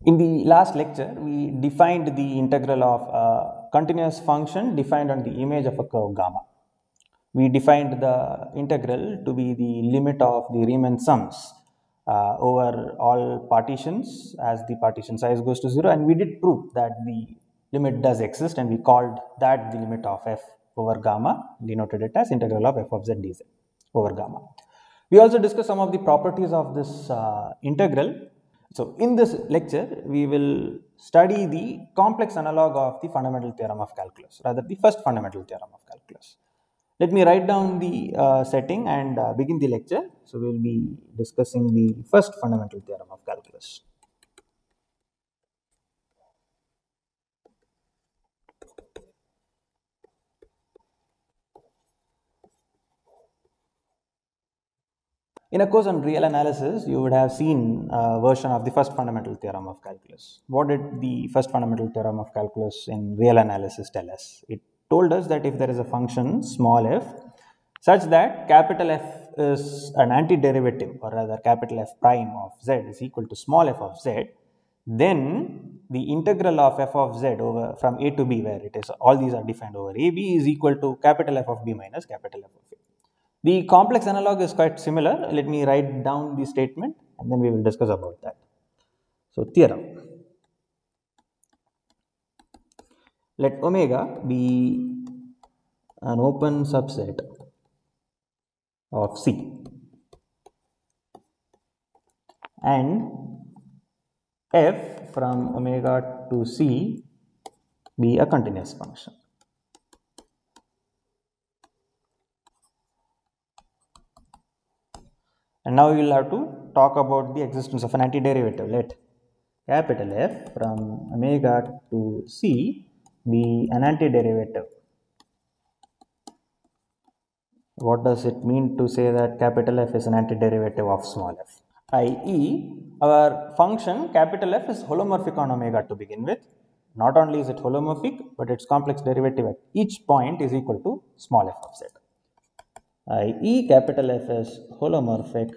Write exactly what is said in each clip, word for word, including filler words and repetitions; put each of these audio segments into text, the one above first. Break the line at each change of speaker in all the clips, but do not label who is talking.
In the last lecture, we defined the integral of a continuous function defined on the image of a curve gamma. We defined the integral to be the limit of the Riemann sums uh, over all partitions as the partition size goes to zero, and we did prove that the limit does exist, and we called that the limit of f over gamma, denoted it as integral of f of z dz over gamma. We also discussed some of the properties of this uh, integral. So, in this lecture, we will study the complex analog of the fundamental theorem of calculus, rather the first fundamental theorem of calculus. Let me write down the uh, setting and uh, begin the lecture. So, we will be discussing the first fundamental theorem of calculus. In a course on real analysis, you would have seen a version of the first fundamental theorem of calculus. What did the first fundamental theorem of calculus in real analysis tell us? It told us that if there is a function small f such that capital F is an antiderivative, or rather capital F prime of z is equal to small f of z, then the integral of f of z over from a to b, where it is all these are defined over a b, is equal to capital F of b minus capital F of a. The complex analog is quite similar. Let me write down the statement and then we will discuss about that. So, theorem. Let omega be an open subset of C and f from omega to C be a continuous function. And now we will have to talk about the existence of an antiderivative. Let capital F from omega to C be an antiderivative. What does it mean to say that capital F is an antiderivative of small f? that is, our function capital F is holomorphic on omega to begin with. Not only is it holomorphic, but its complex derivative at each point is equal to small f of z. that is, capital F is holomorphic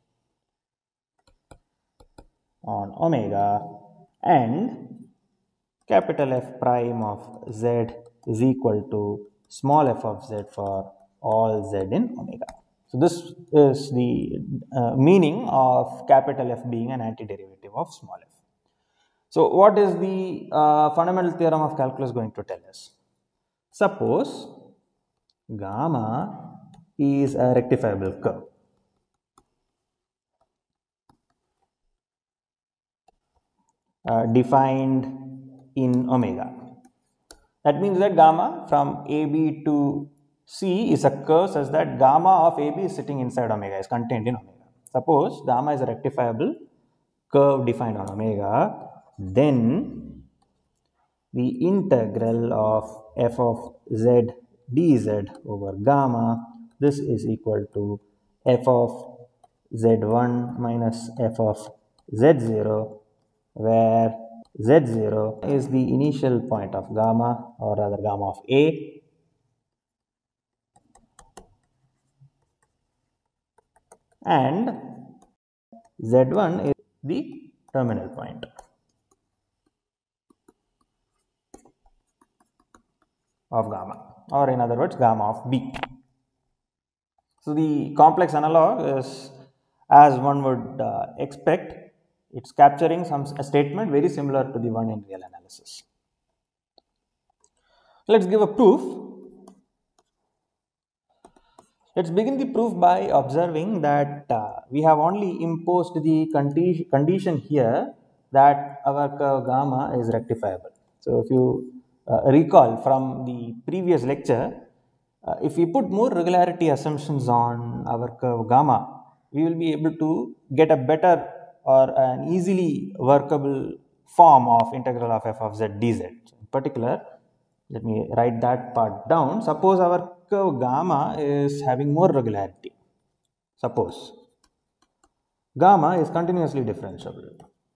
on omega and capital F prime of z is equal to small f of z for all z in omega. So, this is the uh, meaning of capital F being an antiderivative of small f. So, what is the uh, fundamental theorem of calculus going to tell us? Suppose gamma is a rectifiable curve. Uh, defined in omega. That means that gamma from A B to C is a curve such that gamma of A B is sitting inside omega, is contained in omega. Suppose gamma is a rectifiable curve defined on omega, then the integral of f of z dz over gamma, this is equal to f of z one minus f of z zero, where z zero is the initial point of gamma, or rather gamma of A, and z one is the terminal point of gamma, or in other words gamma of B. So, the complex analog is, as one would uh, expect, it's capturing some a statement very similar to the one in real analysis. Let's give a proof. Let's begin the proof by observing that uh, we have only imposed the condi condition here that our curve gamma is rectifiable. So, if you uh, recall from the previous lecture, uh, if we put more regularity assumptions on our curve gamma, we will be able to get a better or an easily workable form of integral of f of z dz. In particular, let me write that part down. Suppose our curve gamma is having more regularity. Suppose gamma is continuously differentiable.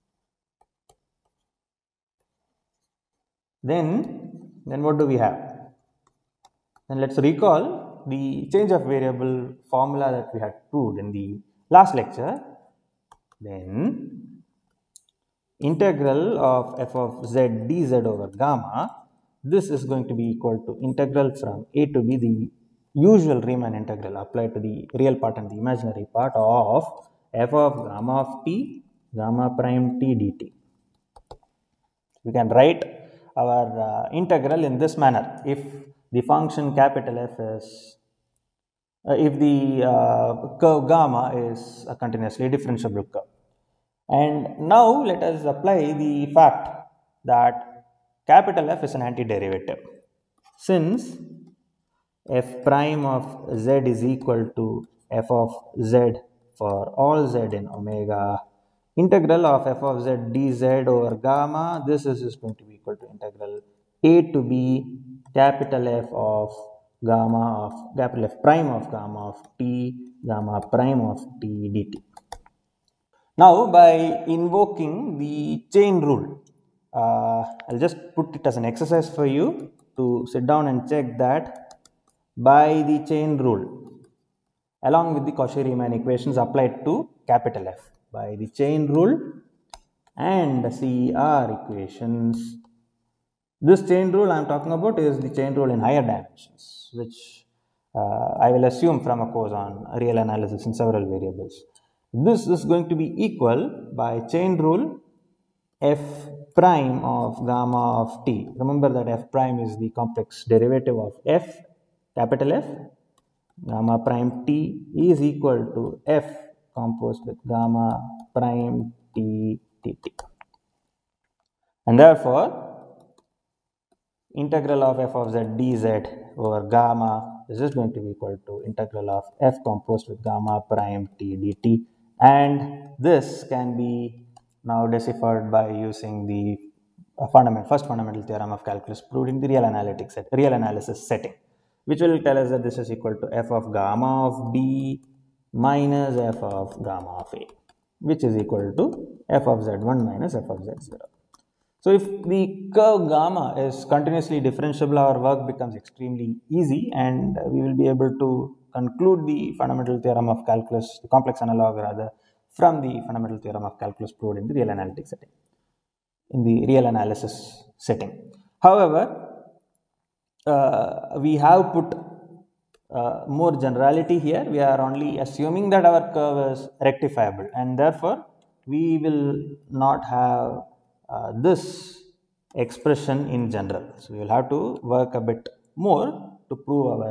Then, then what do we have? Then let's recall the change of variable formula that we had proved in the last lecture. Then integral of f of z dz over gamma, this is going to be equal to integral from a to b, the usual Riemann integral applied to the real part and the imaginary part of f of gamma of t, gamma prime t dt. We can write our uh, integral in this manner. If the function capital F is, uh, if the uh, curve gamma is a continuously differentiable curve. And now let us apply the fact that capital F is an antiderivative. Since f prime of z is equal to f of z for all z in omega, integral of f of z dz over gamma, this is, is going to be equal to integral a to b capital F of gamma of capital F prime of gamma of t, gamma prime of t dt. Now, by invoking the chain rule, uh, I'll just put it as an exercise for you to sit down and check that by the chain rule, along with the Cauchy-Riemann equations applied to capital F, by the chain rule and C R equations. This chain rule I am talking about is the chain rule in higher dimensions, which uh, I will assume from a course on real analysis in several variables. This is going to be equal by chain rule f prime of gamma of t. Remember that f prime is the complex derivative of f, capital F, gamma prime t is equal to f composed with gamma prime t dt. And therefore, integral of f of z dz over gamma is just going to be equal to integral of f composed with gamma prime t dt. And this can be now deciphered by using the uh, fundamental, first fundamental theorem of calculus proved in the real analytic set, real analysis setting, which will tell us that this is equal to f of gamma of b minus f of gamma of a, which is equal to f of z one minus f of z zero. So, if the curve gamma is continuously differentiable, our work becomes extremely easy and we will be able to conclude the fundamental theorem of calculus, the complex analog rather, from the fundamental theorem of calculus proved in the real analytic setting, in the real analysis setting. However, uh, we have put uh, more generality here. We are only assuming that our curve is rectifiable, and therefore we will not have uh, this expression in general. So, we will have to work a bit more to prove our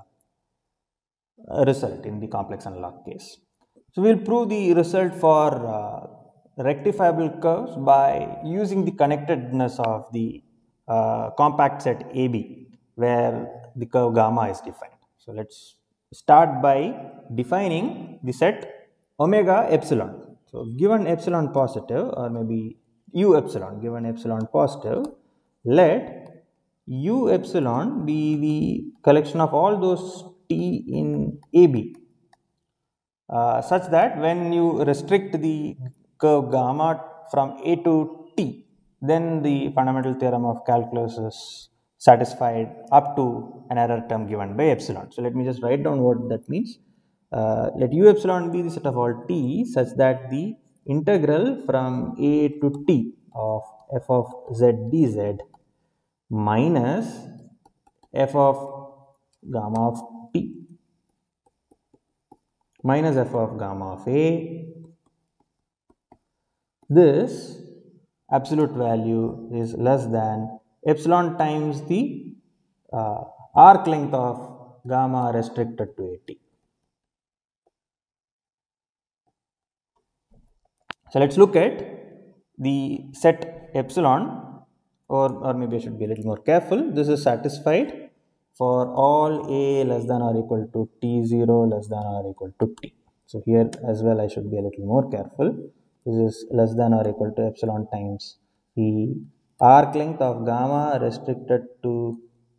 uh, result in the complex analog case. So, we will prove the result for uh, rectifiable curves by using the connectedness of the uh, compact set A B, where the curve gamma is defined. So, let us start by defining the set omega epsilon. So, given epsilon positive, or maybe u epsilon, given epsilon positive, let u epsilon be the collection of all those t in A B, uh, such that when you restrict the curve gamma from A to t, then the fundamental theorem of calculus is satisfied up to an error term given by epsilon. So, let me just write down what that means. Uh, let u epsilon be the set of all t such that the integral from a to t of f of z dz minus f of gamma of t minus f of gamma of a, this absolute value is less than epsilon times the uh, arc length of gamma restricted to at. So, let us look at the set epsilon, or, or maybe I should be a little more careful. This is satisfied for all a less than or equal to t zero less than or equal to t. So, here as well I should be a little more careful. This is less than or equal to epsilon times the arc length of gamma restricted to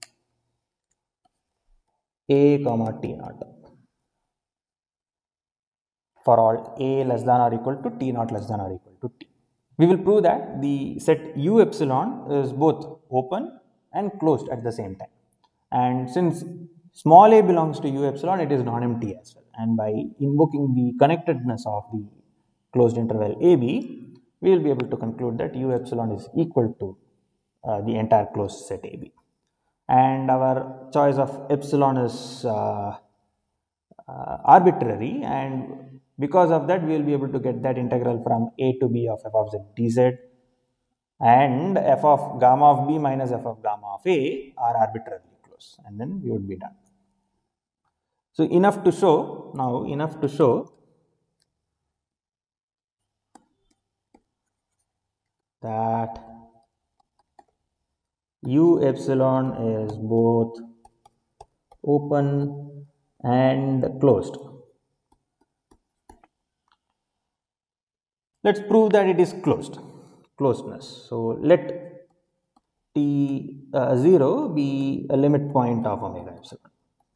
a comma t naught for all a less than or equal to t naught less than or equal to t. We will prove that the set u epsilon is both open and closed at the same time, and since small a belongs to u epsilon, it is non-empty as well, and by invoking the connectedness of the closed interval A B, we will be able to conclude that U epsilon is equal to uh, the entire closed set A B. And our choice of epsilon is uh, uh, arbitrary, and because of that we will be able to get that integral from a to b of f of z dz, and f of gamma of b minus f of gamma of a are arbitrarily closed, and then we would be done. So enough to show, now enough to show that U epsilon is both open and closed. Let's prove that it is closed, closedness. So let t uh, zero be a limit point of omega epsilon.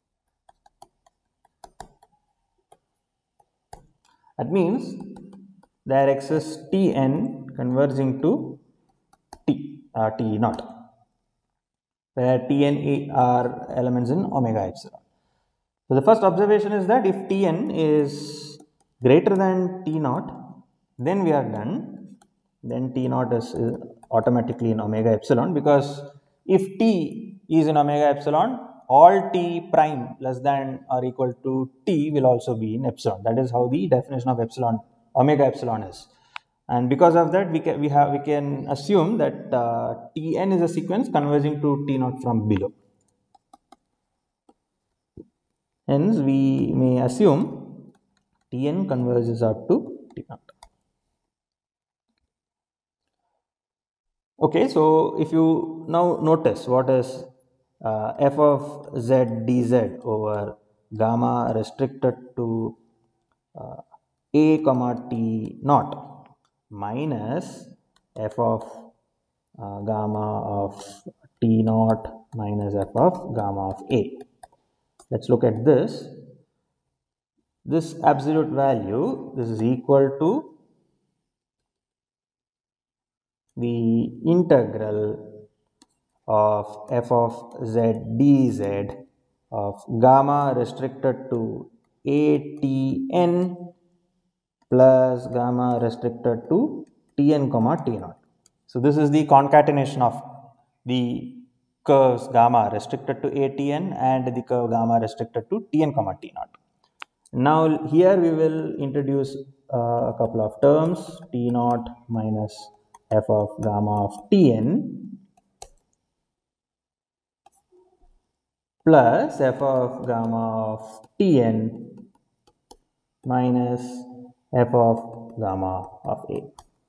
That means there exists Tn converging to T, uh, T naught, where Tn are elements in omega epsilon. So the first observation is that if Tn is greater than T naught, then we are done. Then T naught is, is automatically in omega epsilon, because if T is in omega epsilon, all T prime less than or equal to T will also be in epsilon. That is how the definition of epsilon, omega epsilon is. And because of that, we can we have we can assume that uh, Tn is a sequence converging to T naught from below. Hence, we may assume Tn converges up to T naught. Okay, so if you now notice what is uh, f of z dz over gamma restricted to uh, a comma t naught minus f of uh, gamma of t naught minus f of gamma of a. Let's look at this. This absolute value, this is equal to the integral of f of z dz of gamma restricted to atn plus gamma restricted to tn comma t naught. So this is the concatenation of the curves gamma restricted to atn and the curve gamma restricted to tn comma t naught. Now here we will introduce uh, a couple of terms, t naught minus f of gamma of tn plus f of gamma of tn minus f of gamma of a.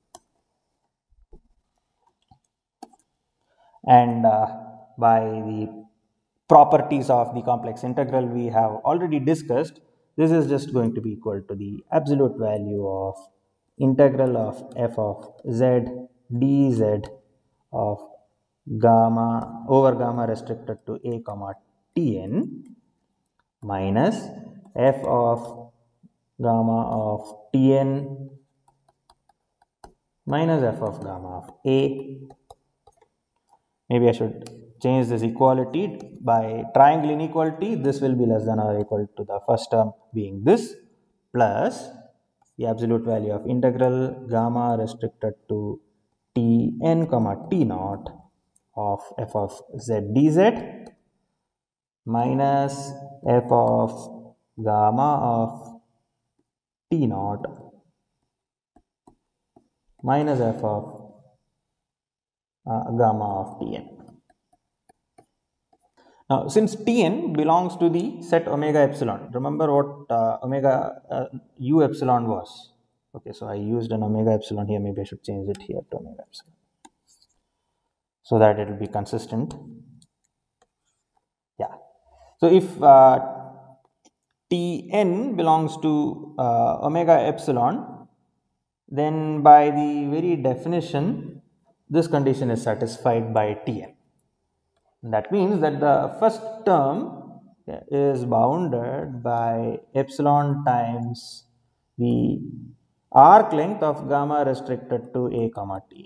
And uh, by the properties of the complex integral we have already discussed, this is just going to be equal to the absolute value of integral of f of z dz of gamma over gamma restricted to a comma tn minus f of gamma of tn minus f of gamma of a. Maybe I should change this equality by triangle inequality. This will be less than or equal to the first term being this plus the absolute value of integral gamma restricted to tn comma t naught of f of z dz minus f of gamma of t naught minus f of uh, gamma of tn. Now, since Tn belongs to the set omega epsilon, remember what uh, omega uh, u epsilon was. Okay, so I used an omega epsilon here. Maybe I should change it here to omega epsilon so that it will be consistent. Yeah. So if uh, Tn belongs to uh, omega epsilon, then by the very definition, this condition is satisfied by Tn. That means that the first term is bounded by epsilon times the arc length of gamma restricted to a comma tn.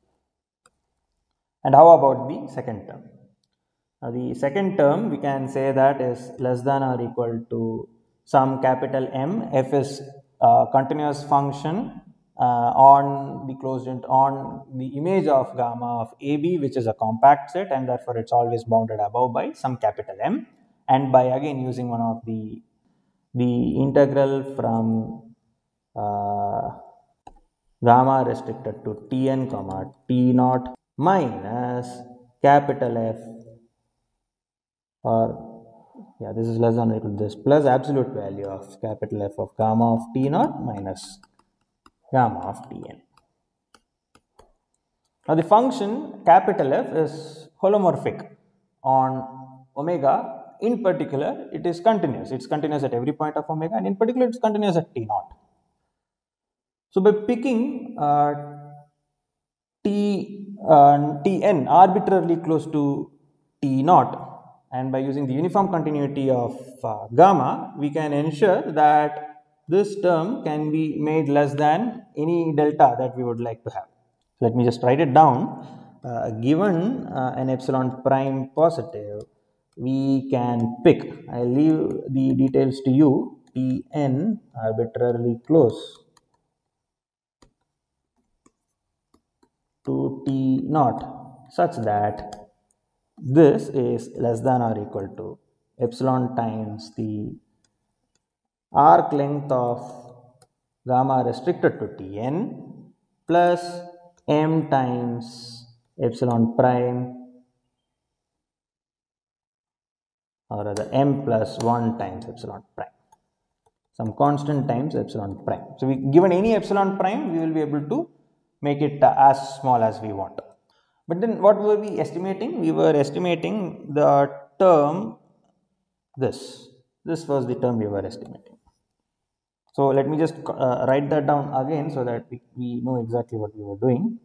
And how about the second term? Now the second term we can say that is less than or equal to some capital M. F is a continuous function uh, on the closed int on the image of gamma of A B, which is a compact set, and therefore it's always bounded above by some capital M, and by again using one of the the integral from uh, gamma restricted to Tn comma T naught minus capital F, or yeah, this is less than or equal to this, plus absolute value of capital F of gamma of T naught minus gamma of Tn. Now the function capital F is holomorphic on omega. In particular, it is continuous. It's continuous at every point of omega, and in particular, it's continuous at T naught. So by picking uh, T uh, Tn arbitrarily close to T naught, and by using the uniform continuity of uh, gamma, we can ensure that this term can be made less than any delta that we would like to have. So let me just write it down. Uh, given uh, an epsilon prime positive, we can pick, I leave the details to you, Tn arbitrarily close to T naught such that this is less than or equal to epsilon times the arc length of gamma restricted to Tn plus m times epsilon prime, or rather m plus one times epsilon prime, some constant times epsilon prime. So we given any epsilon prime, we will be able to make it uh, as small as we want. But then what were we estimating? We were estimating the term this. This was the term we were estimating. So let me just uh, write that down again so that we, we know exactly what we were doing.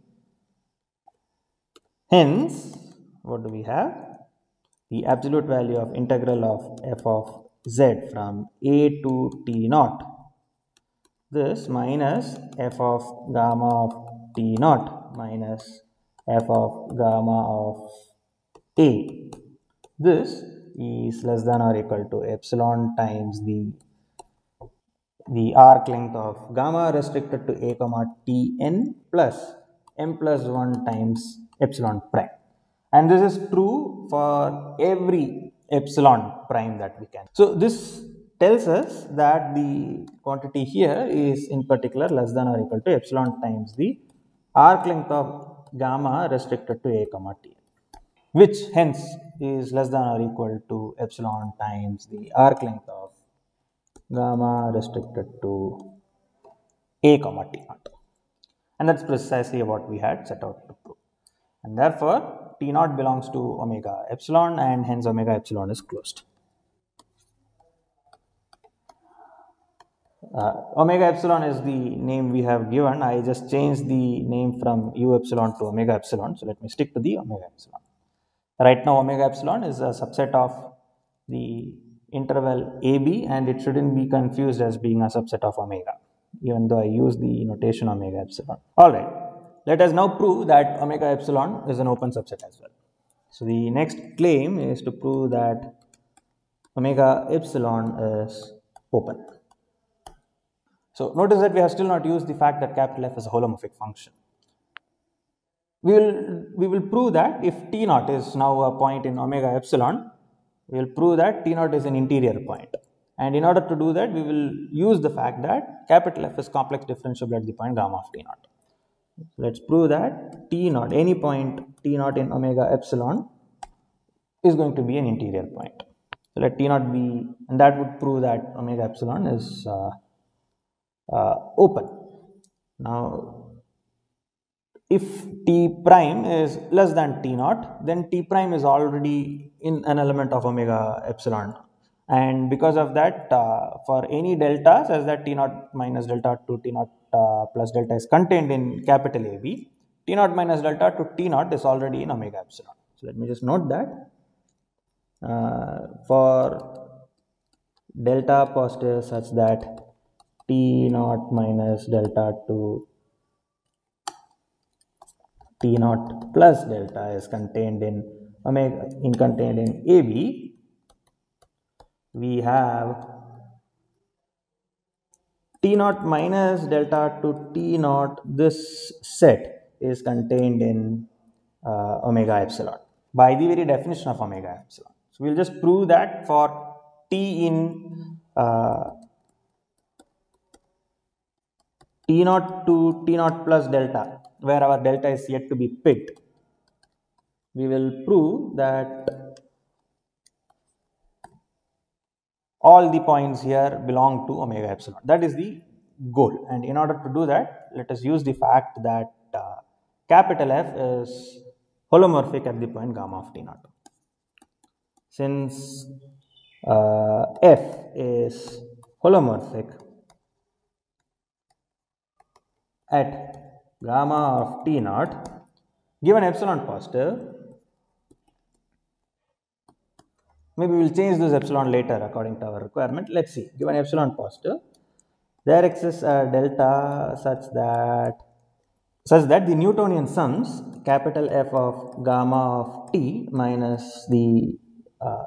Hence, what do we have? The absolute value of integral of f of z from a to T naught. This minus f of gamma of T naught minus f of gamma of a. This is less than or equal to epsilon times the the arc length of gamma restricted to a comma Tn plus m plus one times epsilon prime. And this is true for every epsilon prime that we can. So this tells us that the quantity here is in particular less than or equal to epsilon times the arc length of gamma restricted to a comma T, which hence is less than or equal to epsilon times the arc length of gamma restricted to a comma T naught. And that's precisely what we had set out to prove. And therefore, T naught belongs to omega epsilon, and hence omega epsilon is closed. Uh, omega epsilon is the name we have given. I just changed the name from u epsilon to omega epsilon. So let me stick to the omega epsilon. Right now, omega epsilon is a subset of the interval A B, and it shouldn't be confused as being a subset of omega, even though I use the notation omega epsilon. All right, let us now prove that omega epsilon is an open subset as well. So the next claim is to prove that omega epsilon is open. So notice that we have still not used the fact that capital F is a holomorphic function. We will, we will prove that if T naught is now a point in omega epsilon, we will prove that T naught is an interior point. And in order to do that, we will use the fact that capital F is complex differentiable at the point gamma of T naught. Let's prove that T naught, any point T naught in omega epsilon is going to be an interior point. So let T naught be, and that would prove that omega epsilon is uh, uh, open. Now, if T prime is less than T naught, then T prime is already in an element of omega epsilon. And because of that, uh, for any delta such that T naught minus delta to T naught uh, plus delta is contained in capital A B, T naught minus delta to T naught is already in omega epsilon. So let me just note that uh, for delta positive such that T naught minus delta to T naught plus delta is contained in omega in contained in A B, we have T naught minus delta to T naught, this set is contained in uh, omega epsilon by the very definition of omega epsilon. So we'll just prove that for T in uh, T naught to T naught plus delta, where our delta is yet to be picked, we will prove that all the points here belong to omega epsilon. That is the goal. And in order to do that, let us use the fact that uh, capital F is holomorphic at the point gamma of T naught. Since uh, F is holomorphic at gamma of T naught, given epsilon positive, maybe we will change this epsilon later according to our requirement. Let's see, given epsilon positive, there exists a delta such that such that the Newtonian sums capital F of gamma of T minus the uh,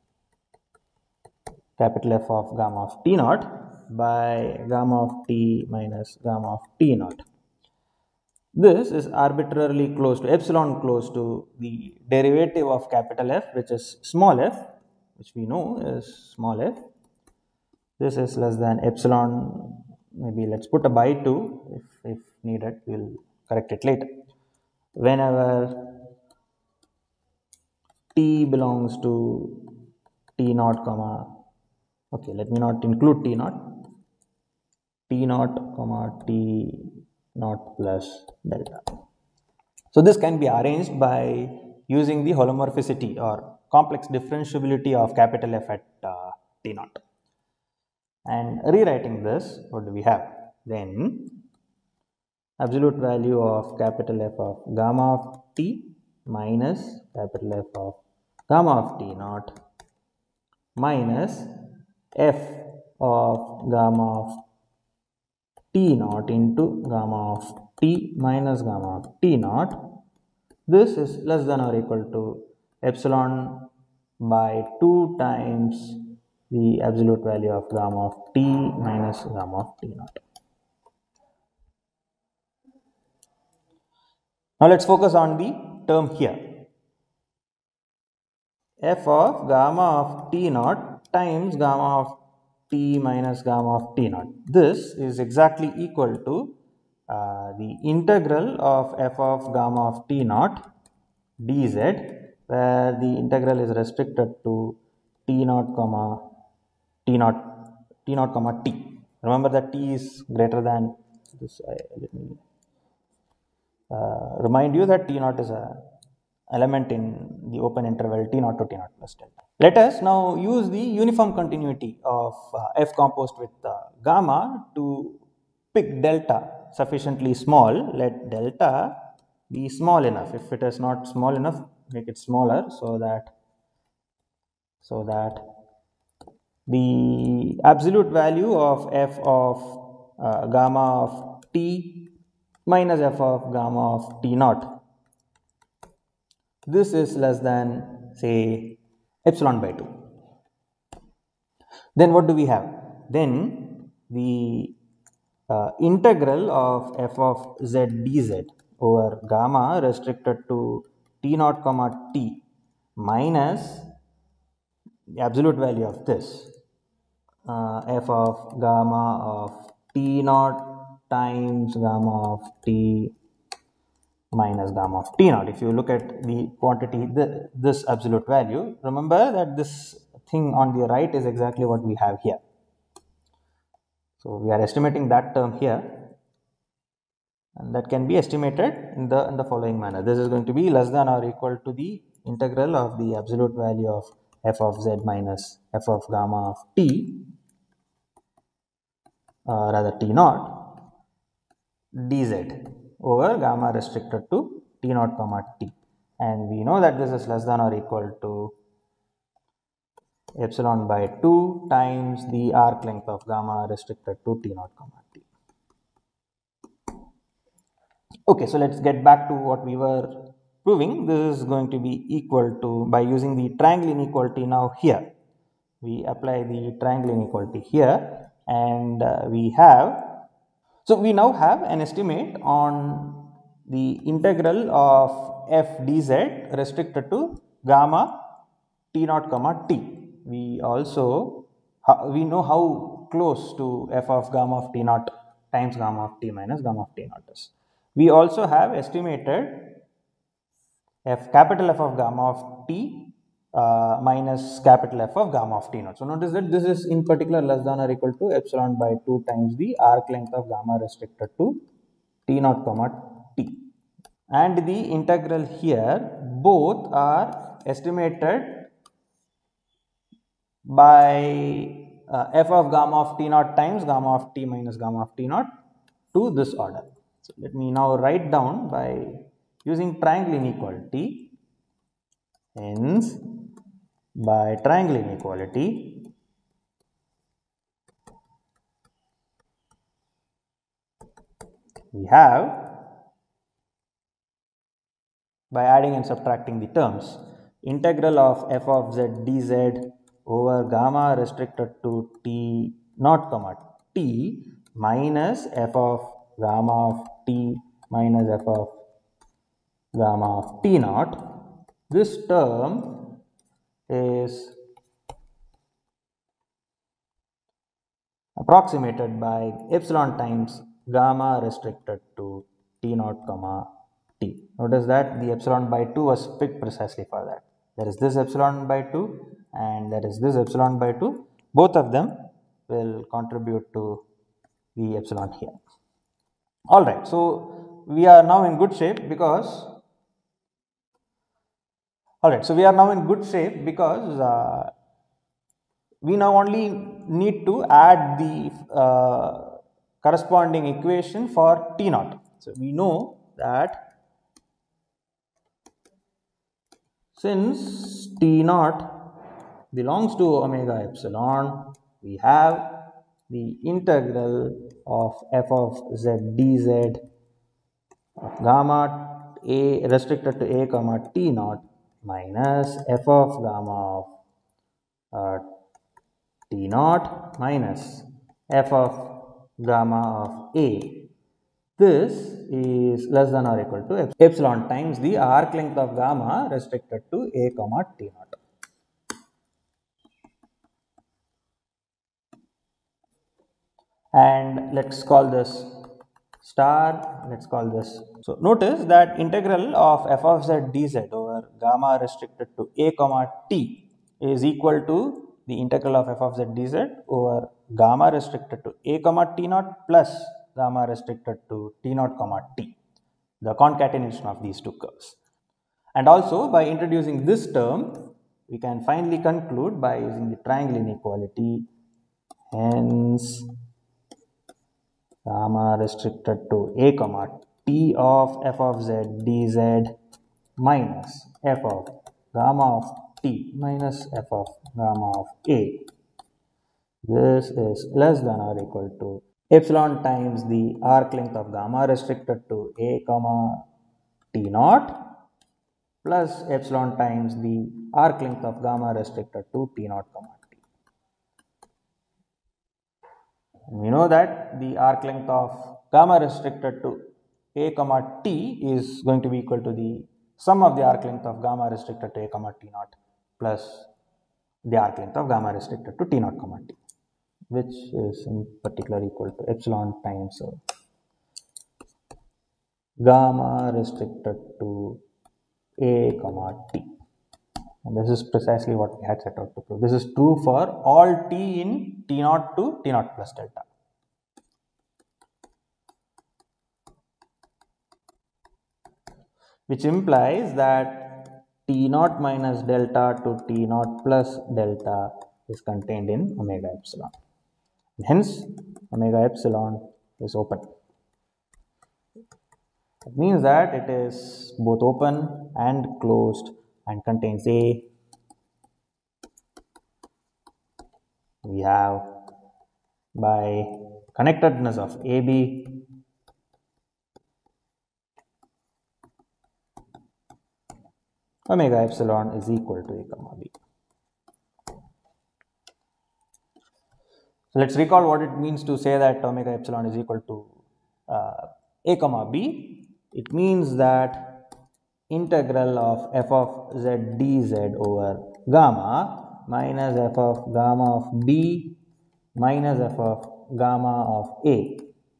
capital F of gamma of T naught by gamma of T minus gamma of T naught. This is arbitrarily close to epsilon close to the derivative of capital F, which is small f, which we know is small f. This is less than epsilon, maybe let's put a by two if, if needed, we will correct it later. Whenever T belongs to T naught comma, okay, let me not include T naught, T naught comma T naught plus delta. So this can be arranged by using the holomorphicity or complex differentiability of capital F at uh, T naught. And rewriting this, what do we have? Then absolute value of capital F of gamma of T minus capital F of gamma of T naught minus F of gamma of T naught into gamma of T minus gamma of T naught. This is less than or equal to epsilon by two times the absolute value of gamma of T minus gamma of T naught. Now let's focus on the term here. F of gamma of T naught times gamma of T minus gamma of T naught. This is exactly equal to uh, the integral of F of gamma of T naught dz, where the integral is restricted to T naught comma T naught T naught comma T. Remember that T is greater than this. Uh, let me uh, remind you that T naught is a element in the open interval T naught to T naught plus delta. Let us now use the uniform continuity of uh, F composed with uh, gamma to pick delta sufficiently small. Let delta be small enough. If it is not small enough, make it smaller so that so that the absolute value of F of uh, gamma of T minus F of gamma of T naught, this is less than, say, epsilon by two. Then what do we have? Then the uh, integral of F of z dz over gamma restricted to T naught comma T minus the absolute value of this uh, F of gamma of T naught times gamma of T minus gamma of T naught. If you look at the quantity, the, this absolute value, remember that this thing on the right is exactly what we have here. So we are estimating that term here, and that can be estimated in the in the following manner. This is going to be less than or equal to the integral of the absolute value of F of z minus F of gamma of T, uh, rather T naught dz over gamma restricted to T naught comma T, and we know that this is less than or equal to epsilon by two times the arc length of gamma restricted to T naught comma T. Okay, so let's get back to what we were proving. This is going to be equal to, by using the triangle inequality now here, we apply the triangle inequality here. and uh, we have, so we now have an estimate on the integral of f dz restricted to gamma t naught comma t. We also, we know how close to f of gamma of t naught times gamma of t minus gamma of t naught is. We also have estimated f capital F of gamma of t uh, minus capital F of gamma of t naught. So notice that this is in particular less than or equal to epsilon by two times the arc length of gamma restricted to t naught comma t. And the integral here, both are estimated by uh, f of gamma of t naught times gamma of t minus gamma of t naught to this order. So let me now write down by using triangle inequality. Hence, by triangle inequality, we have, by adding and subtracting the terms, integral of f of z dz over gamma restricted to t naught comma t minus f of gamma of t minus f of gamma of t naught. This term is approximated by epsilon times gamma restricted to t naught comma t. Notice that the epsilon by two was picked precisely for that. There is this epsilon by two and there is this epsilon by two. Both of them will contribute to the epsilon here. Alright, so we are now in good shape because Alright, so we are now in good shape because uh, we now only need to add the uh, corresponding equation for T naught. So we know that since T naught belongs to omega epsilon, we have the integral of f of z dz of gamma a restricted to a comma t naught minus f of gamma of uh, t naught minus f of gamma of a. This is less than or equal to epsilon times the arc length of gamma restricted to a comma t naught. And let's call this star, let's call this. So notice that integral of f of z dz over gamma restricted to a comma t is equal to the integral of f of z dz over gamma restricted to a comma t naught plus gamma restricted to t naught comma t, the concatenation of these two curves. And also by introducing this term, we can finally conclude by using the triangle inequality. Hence, gamma restricted to a comma t of f of z dz minus f of gamma of t minus f of gamma of a. This is less than or equal to epsilon times the arc length of gamma restricted to a comma t naught plus epsilon times the arc length of gamma restricted to t naught comma t. We know that the arc length of gamma restricted to a comma t is going to be equal to the sum of the arc length of gamma restricted to a comma t naught plus the arc length of gamma restricted to t naught comma t, which is in particular equal to epsilon times uh, gamma restricted to a comma t. And this is precisely what we had set out to prove. This is true for all t in t naught to t naught plus delta. Which implies that t naught minus delta to t naught plus delta is contained in omega epsilon. Hence, omega epsilon is open. It means that it is both open and closed and contains A. We have, by connectedness of A B, omega epsilon is equal to A comma B. So let's recall what it means to say that omega epsilon is equal to uh, a comma b. It means that integral of f of z dz over gamma minus f of gamma of b minus f of gamma of a.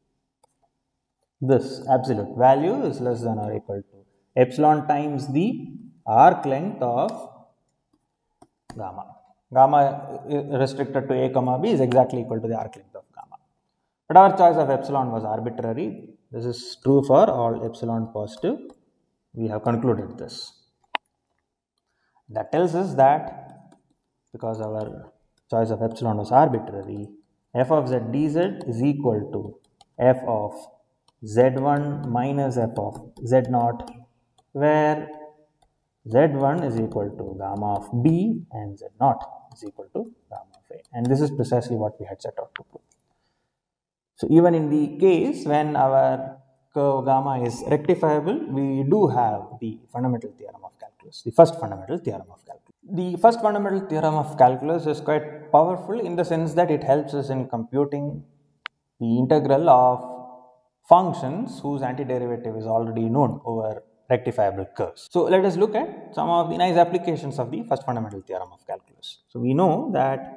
This absolute value is less than or equal to epsilon times the arc length of gamma. Gamma restricted to a comma b is exactly equal to the arc length of gamma. But our choice of epsilon was arbitrary. This is true for all epsilon positive. We have concluded this. That tells us that because our choice of epsilon was arbitrary, f of z dz is equal to f of z one minus f of z naught, where z one is equal to gamma of b and z naught is equal to gamma of a. And this is precisely what we had set out to prove. So even in the case when our curve gamma is rectifiable, we do have the fundamental theorem of calculus, the first fundamental theorem of calculus. The first fundamental theorem of calculus is quite powerful in the sense that it helps us in computing the integral of functions whose antiderivative is already known over rectifiable curves. So let us look at some of the nice applications of the first fundamental theorem of calculus. So we know that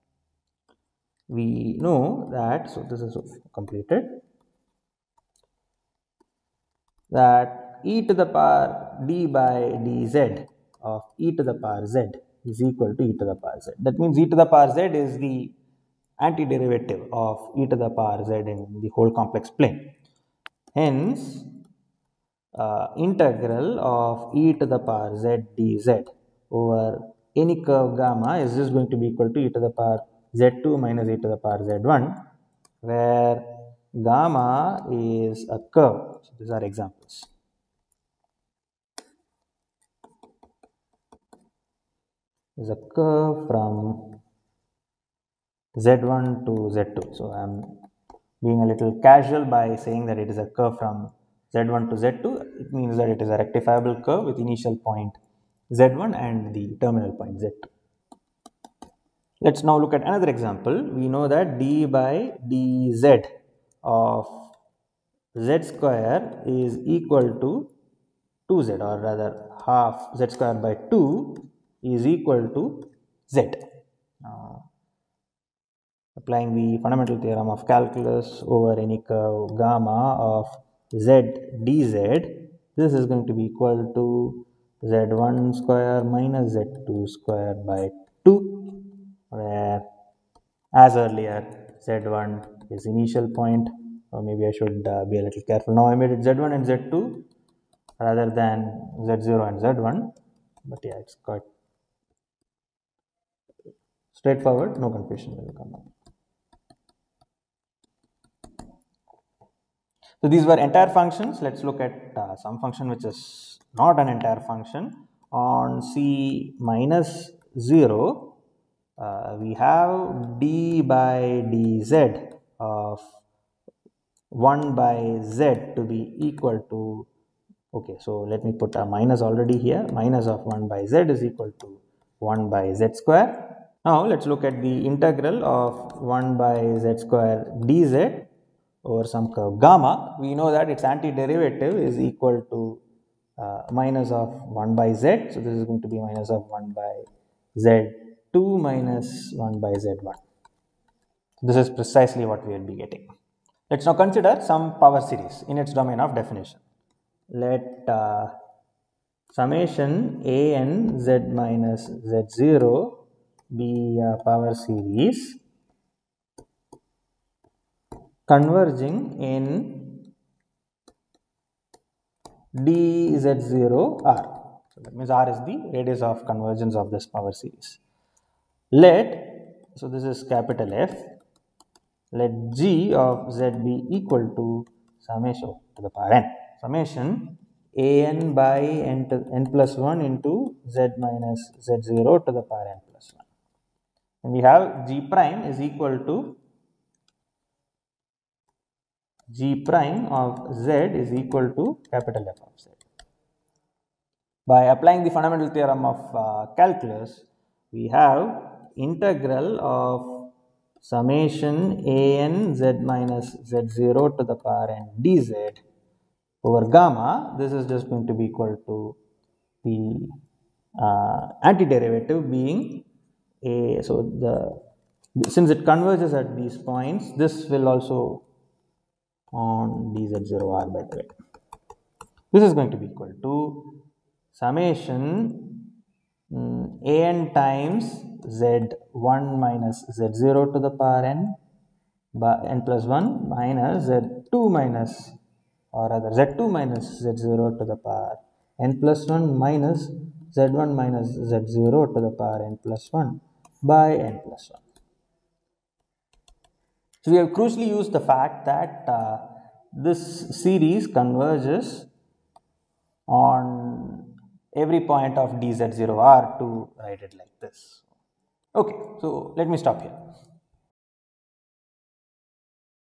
we know that so this is completed, that e to the power d by dz of e to the power z is equal to e to the power z. That means e to the power z is the antiderivative of e to the power z in the whole complex plane. Hence, uh, integral of e to the power z dz over any curve gamma is just going to be equal to e to the power z two minus e to the power z one, where gamma is a curve. So these are examples. Is a curve from z one to z two. So I am being a little casual by saying that it is a curve from z one to z two. It means that it is a rectifiable curve with initial point z one and the terminal point z two. Let's now look at another example. We know that d by dz of z square is equal to two z, or rather half z square by two is equal to z. Now, applying the fundamental theorem of calculus over any curve gamma of z dz, this is going to be equal to z one square minus z two square by two, where as earlier z one is initial point, or maybe I should uh, be a little careful. Now I made it z one and z two rather than z zero and z one, but yeah, it's quite straightforward, no confusion will come up. So these were entire functions. Let's look at uh, some function which is not an entire function. On c minus zero, uh, we have d by dz of one by z to be equal to, okay, so let me put a minus already here. Minus of one by z is equal to one by z square. Now let's look at the integral of one by z square dz over some curve gamma. We know that its antiderivative is equal to uh, minus of one by z. So this is going to be minus of one by z two minus one by z one. This is precisely what we will be getting. Let's now consider some power series in its domain of definition. Let uh, summation a n z minus z zero be a power series converging in d z zero r. So that means r is the radius of convergence of this power series. Let, so this is capital F, let g of z be equal to summation to the power n. Summation a n by n, to, n plus one into z minus z zero to the power n plus one. And we have g prime is equal to g prime of z is equal to capital F of z. By applying the fundamental theorem of uh, calculus, we have integral of summation an z minus z zero to the power n dz over gamma. This is just going to be equal to the uh, antiderivative being a, so the since it converges at these points, this will also on dz zero r by the way. This is going to be equal to summation um, an times z one minus z zero to the power n by n plus one minus z two minus, or rather z two minus z zero to the power n plus one minus z one minus z zero to the power n plus one by n plus one. So we have crucially used the fact that uh, this series converges on every point of dz zero r to write it like this. Okay, so let me stop here.